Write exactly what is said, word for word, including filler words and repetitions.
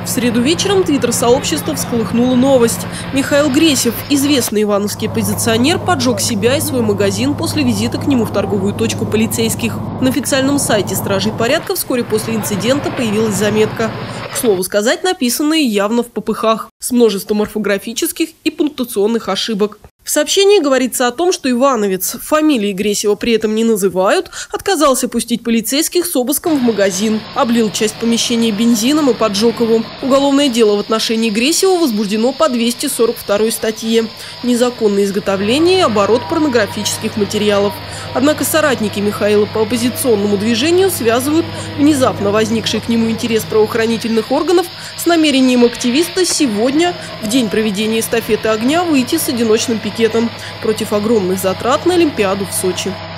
В среду вечером твиттер-сообщество всколыхнула новость. Михаил Гресев, известный ивановский оппозиционер, поджег себя и свой магазин после визита к нему в торговую точку полицейских. На официальном сайте Стражей порядка вскоре после инцидента появилась заметка. К слову сказать, написанная явно в попыхах, с множеством орфографических и пунктуационных ошибок. В сообщении говорится о том, что ивановец, фамилии Гресева при этом не называют, отказался пустить полицейских с обыском в магазин, облил часть помещения бензином и поджег его. Уголовное дело в отношении Гресева возбуждено по двести сорок второй статье «Незаконное изготовление и оборот порнографических материалов». Однако соратники Михаила по оппозиционному движению связывают внезапно возникший к нему интерес правоохранительных органов с намерением активиста сегодня, в день проведения эстафеты огня, выйти с одиночным пикетом против огромных затрат на Олимпиаду в Сочи.